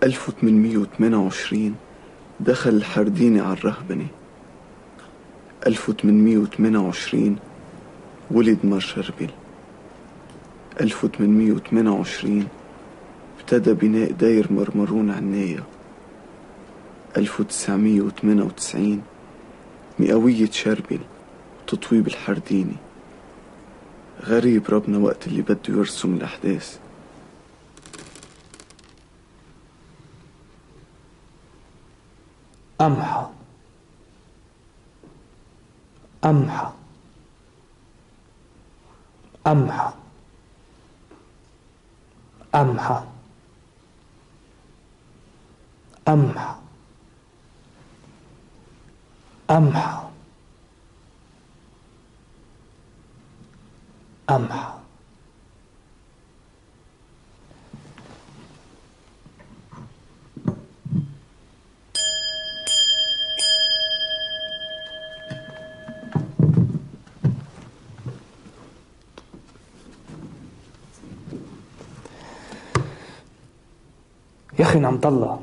1828 دخل الحرديني على الرهبنة. 1828 ولد مار شربل. 1828 ابتدى بناء داير مرمرون عناية. 1998 مئوية شربل وتطويب الحرديني. غريب ربنا وقت اللي بده يرسم الأحداث. أمحى أمحى أمحى أمحى أمحى أمحى أمحى. يا أخي نعمت الله،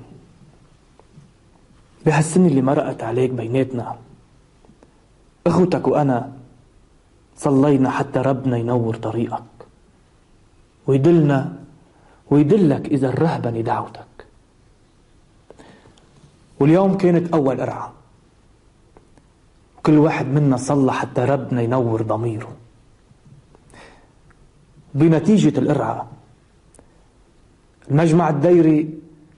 بهالسنة اللي مرقت عليك بيناتنا أخوتك وأنا صلينا حتى ربنا ينور طريقك ويدلنا ويدلك إذا الرهبنة دعوتك. واليوم كانت أول قرعة، وكل واحد منا صلى حتى ربنا ينور ضميره. بنتيجة القرعة المجمع الديري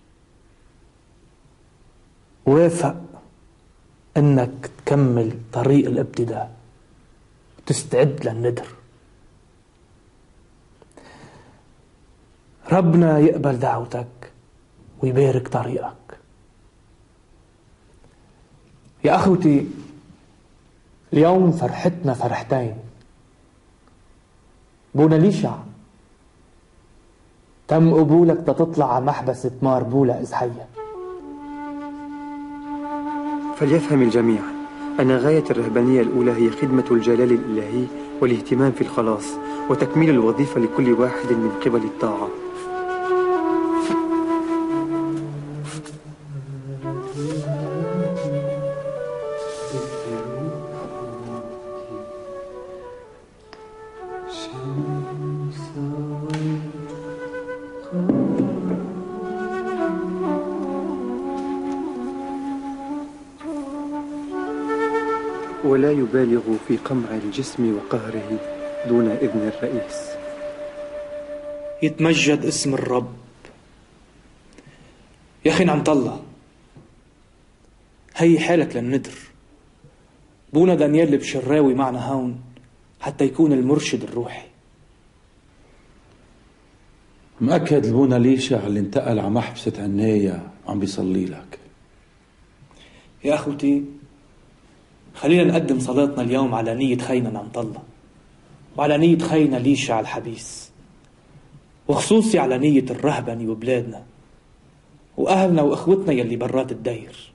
وافق انك تكمل طريق الابتداء وتستعد للندر. ربنا يقبل دعوتك ويبارك طريقك. يا أخوتي، اليوم فرحتنا فرحتين. بونا ليشع تم قبولك تطلع على محبسة مار بولا إزحية. فليفهم الجميع أن غاية الرهبانية الأولى هي خدمة الجلال الإلهي والاهتمام في الخلاص وتكميل الوظيفة لكل واحد من قبل الطاعة. ولا يبالغ في قمع الجسم وقهره دون إذن الرئيس. يتمجد اسم الرب. يا أخي نعمت الله، هي حالك للندر. بونا دانيال البشراوي معنا هون حتى يكون المرشد الروحي. مأكد البونا ليشع اللي انتقل على محبسة عناية عم بيصلي لك. يا أخوتي، خلينا نقدم صلاتنا اليوم على نية خينا نعمت الله، وعلى نية خينا ليشع الحبيس، وخصوصي على نية الرهبنة وبلادنا وأهلنا وإخوتنا يلي برات الدير.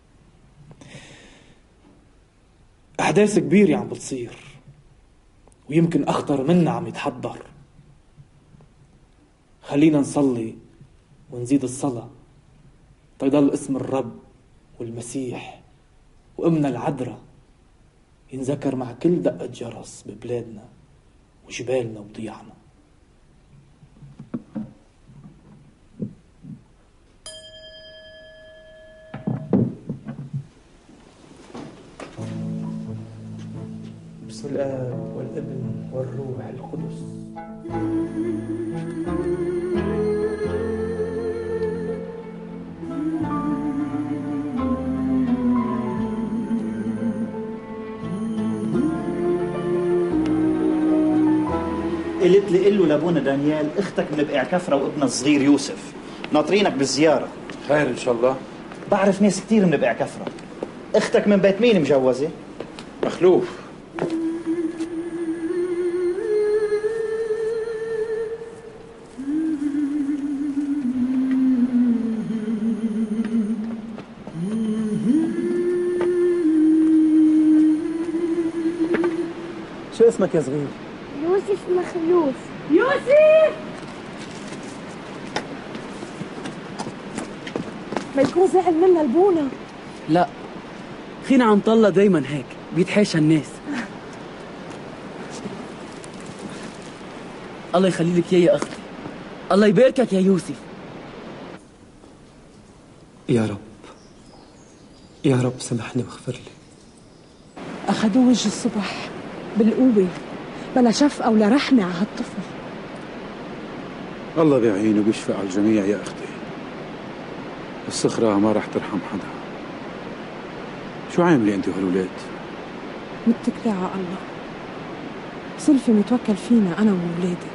أحداث كبيرة عم بتصير، ويمكن أخطر منا عم يتحضر. خلينا نصلي ونزيد الصلاة تيضل اسم الرب والمسيح وأمنا العذراء ينذكر مع كل دقة جرس ببلادنا وجبالنا وضيعنا. بسم الآب والابن والروح القدس. قلت لي قل له لابونا دانيال اختك من بقع كفرة وابنها الصغير يوسف ناطرينك بالزيارة. خير إن شاء الله. بعرف ناس كتير من بقع كفرة. اختك من بيت مين مجوزة؟ مخلوف. شو اسمك يا صغير؟ يوسف مخلوف. يوسف! ما يكون زعل منا البونا. لا، خينا عم طلة دايما هيك بيتحاشى الناس. الله يخلي لك يا اختي، الله يباركك يا يوسف. يا رب، يا رب سامحني واغفر لي. أخذوه وجه الصبح بالقوة، بلا شفقة ولا رحمة على هالطفل. الله بيعين وبيشفق على الجميع يا أختي. الصخرة ما راح ترحم حدا. شو عاملة أنت وهالولاد؟ متكلة على الله، سلفي متوكل فينا أنا وولادي،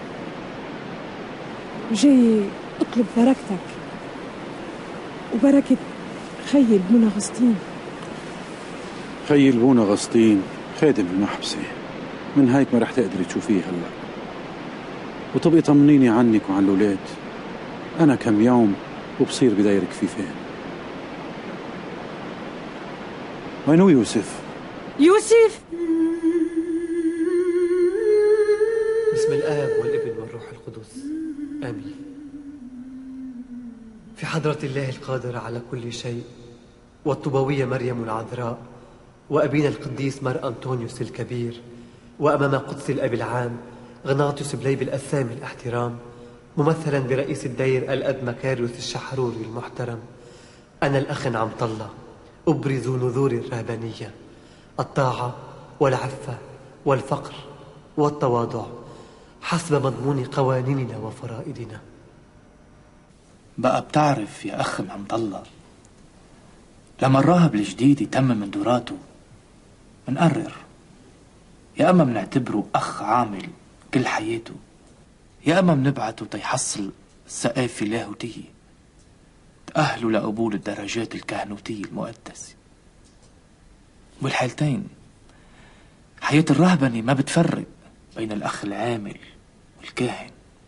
وجاي أطلب بركتك وبركة خي البونا غسطين. خي البونا غسطين خادم المحبسة، من هيك ما رح تقدري تشوفيه هلا، وتبقي طمنيني عنك وعن الولاد. أنا كم يوم وبصير بداير كفيفين. وينو يوسف؟ يوسف! بسم الآب والابن والروح القدس، آمين. في حضرة الله القادر على كل شيء، والطوبوية مريم العذراء، وأبينا القديس مار أنطونيوس الكبير، وأمام قدس الأب العام غناطيوس بليب الأسامي الاحترام، ممثلا برئيس الدير الأب مكاريوس الشحروري المحترم، أنا الأخ عم طلة أبرز نذور الرهبانية، الطاعة والعفة والفقر والتواضع حسب مضمون قوانيننا وفرائضنا. بقى بتعرف يا أخ عم طلة، لما الراهب الجديد يتمم دوراته منقرر يا أما منعتبره أخ عامل كل حياته، يا أما منبعته تيحصل الثقافة اللاهوتية تأهله لقبول الدرجات الكهنوتية المقدسة. والحالتين حياة الرهبنة ما بتفرق بين الأخ العامل والكاهن،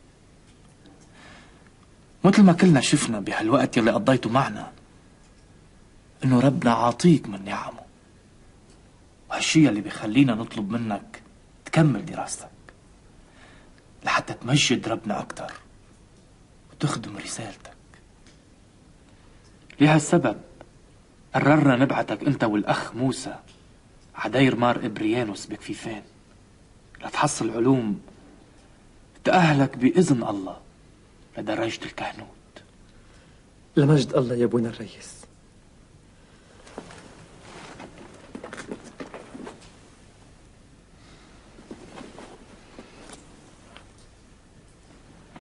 مثل ما كلنا شفنا بهالوقت يلي قضيته معنا إنه ربنا عاطيك من نعمه، وهالشي اللي بيخلينا نطلب منك تكمل دراستك لحتى تمجد ربنا أكتر وتخدم رسالتك. لهالسبب قررنا نبعتك أنت والأخ موسى عدير مار إبريانوس بكفيفين لتحصل علوم تأهلك بإذن الله لدرجة الكهنوت. لمجد الله يا ابونا الرئيس.